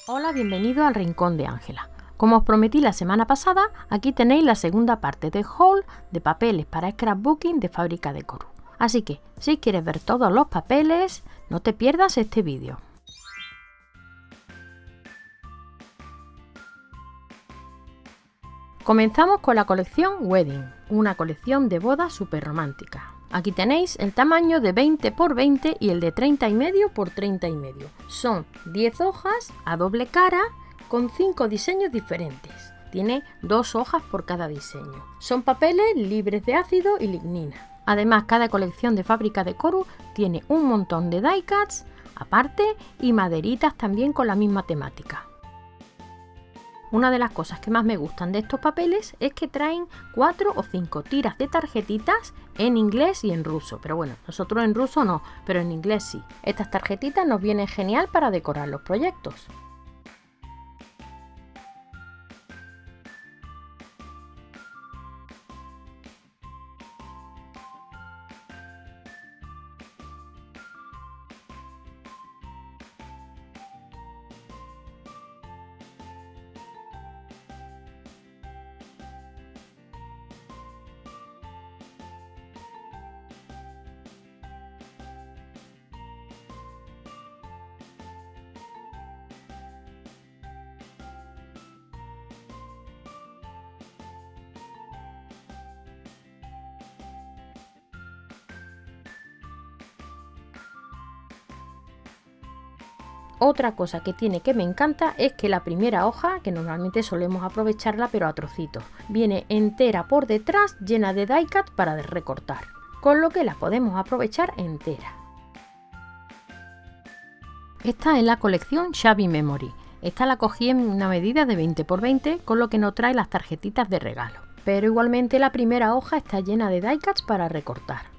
Hola, bienvenido al Rincón de Ángela. Como os prometí la semana pasada, aquí tenéis la segunda parte del haul de papeles para scrapbooking de Fábrica de Koru. Así que, si quieres ver todos los papeles, no te pierdas este vídeo. Comenzamos con la colección Wedding, una colección de boda súper romántica. Aquí tenéis el tamaño de 20 x 20 y el de 30,5 x 30,5. Son 10 hojas a doble cara con 5 diseños diferentes. Tiene 2 hojas por cada diseño. Son papeles libres de ácido y lignina. Además, cada colección de Fábrica de Koru tiene un montón de die cuts aparte y maderitas también con la misma temática. Una de las cosas que más me gustan de estos papeles es que traen 4 o 5 tiras de tarjetitas en inglés y en ruso. Pero bueno, nosotros en ruso no, pero en inglés sí. Estas tarjetitas nos vienen genial para decorar los proyectos. Otra cosa que tiene que me encanta es que la primera hoja, que normalmente solemos aprovecharla pero a trocitos, viene entera por detrás llena de die cut para recortar, con lo que la podemos aprovechar entera. Esta es la colección Shabby Memory. Esta la cogí en una medida de 20 x 20, con lo que no trae las tarjetitas de regalo. Pero igualmente la primera hoja está llena de die cuts para recortar.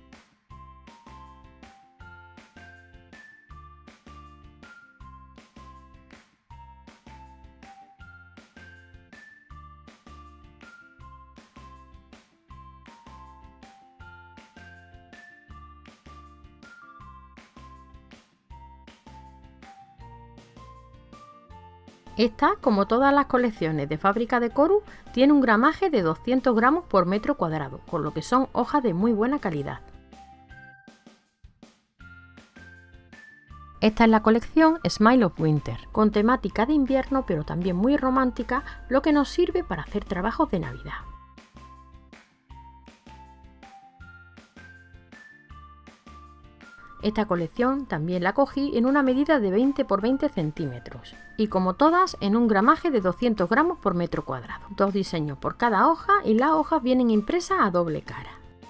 Esta, como todas las colecciones de Fábrica de Koru, tiene un gramaje de 200 gramos por metro cuadrado, con lo que son hojas de muy buena calidad. Esta es la colección Smile of Winter, con temática de invierno pero también muy romántica, lo que nos sirve para hacer trabajos de Navidad. Esta colección también la cogí en una medida de 20 x 20 centímetros y como todas en un gramaje de 200 gramos por metro cuadrado. 2 diseños por cada hoja y las hojas vienen impresas a doble cara.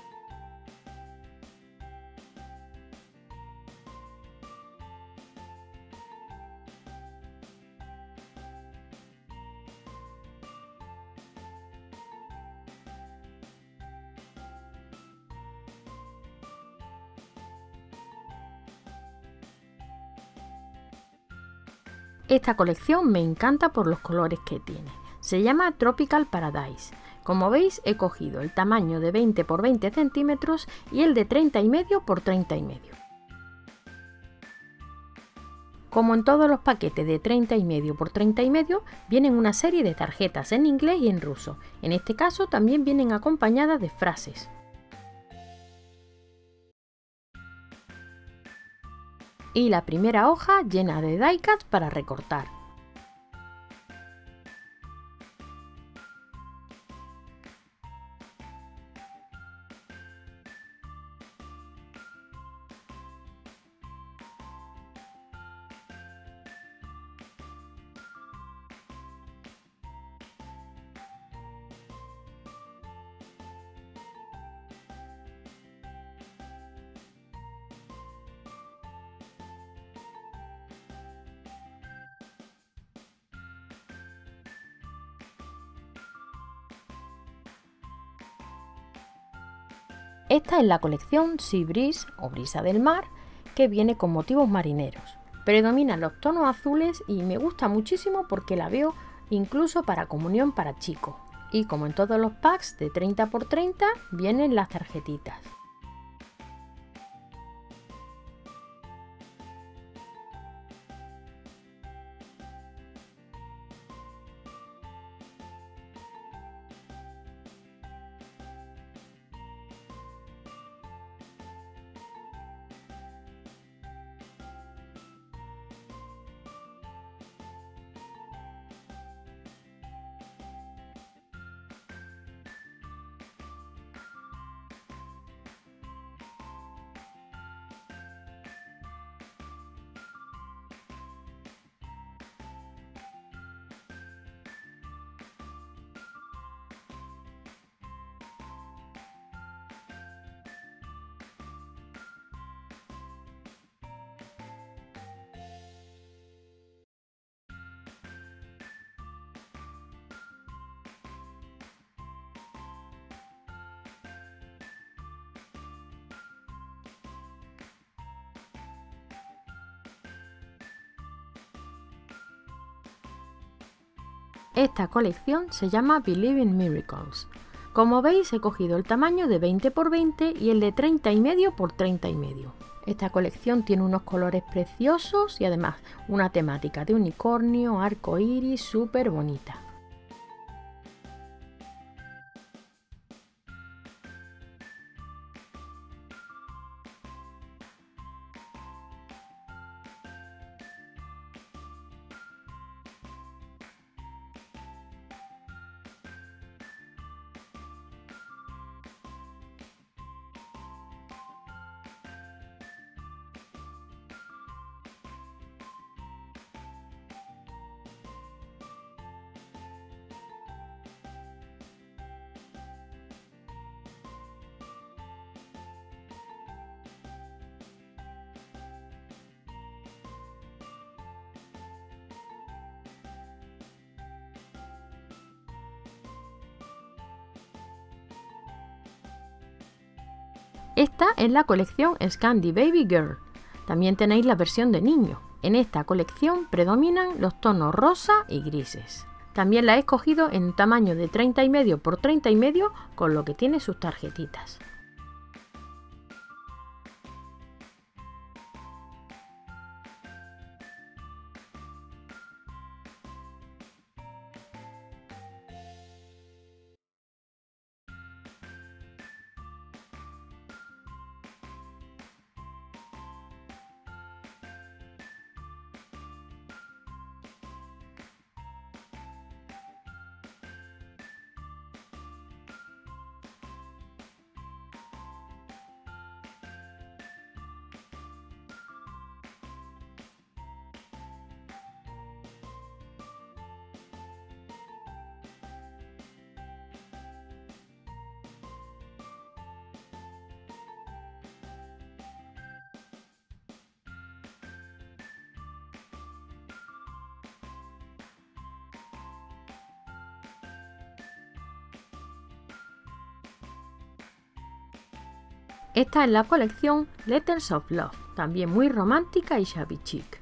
Esta colección me encanta por los colores que tiene. Se llama Tropical Paradise. Como veis, he cogido el tamaño de 20 x 20 centímetros y el de 30,5 x 30,5. Como en todos los paquetes de 30,5 x 30,5, vienen una serie de tarjetas en inglés y en ruso. En este caso también vienen acompañadas de frases. Y la primera hoja llena de die cuts para recortar. Esta es la colección Sea Breeze o Brisa del Mar, que viene con motivos marineros. Predominan los tonos azules y me gusta muchísimo porque la veo incluso para comunión para chicos. Y como en todos los packs de 30 x 30 vienen las tarjetitas. Esta colección se llama Believe in Miracles. Como veis, he cogido el tamaño de 20 x 20 y el de 30,5 x 30,5. Esta colección tiene unos colores preciosos y además una temática de unicornio, arco iris, súper bonita. Esta es la colección Scandi Baby Girl. También tenéis la versión de niño. En esta colección predominan los tonos rosa y grises. También la he escogido en tamaño de 30,5 x 30,5, con lo que tiene sus tarjetitas. Esta es la colección Letters of Love, también muy romántica y shabby chic.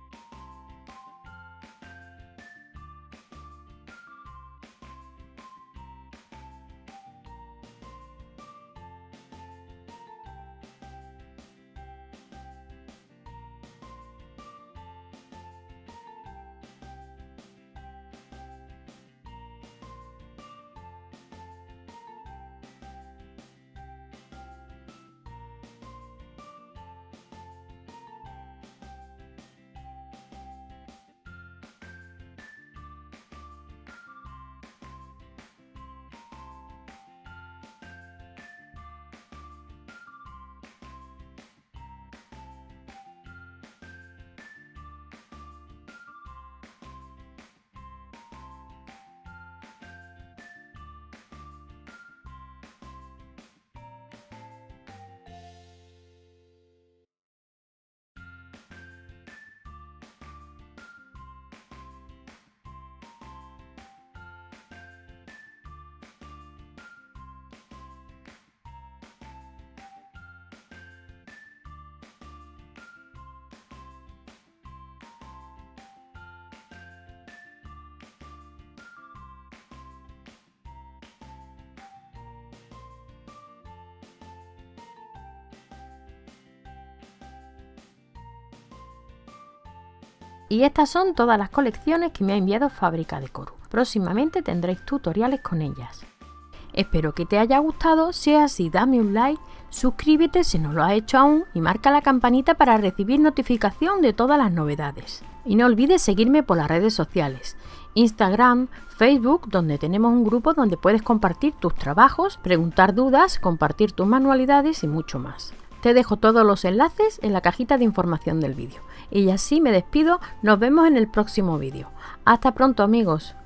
Y estas son todas las colecciones que me ha enviado Fábrica de Coru. Próximamente tendréis tutoriales con ellas. Espero que te haya gustado. Si es así, dame un like, suscríbete si no lo has hecho aún y marca la campanita para recibir notificación de todas las novedades. Y no olvides seguirme por las redes sociales, Instagram, Facebook, donde tenemos un grupo donde puedes compartir tus trabajos, preguntar dudas, compartir tus manualidades y mucho más. Te dejo todos los enlaces en la cajita de información del vídeo. Y así me despido, nos vemos en el próximo vídeo. Hasta pronto, amigos.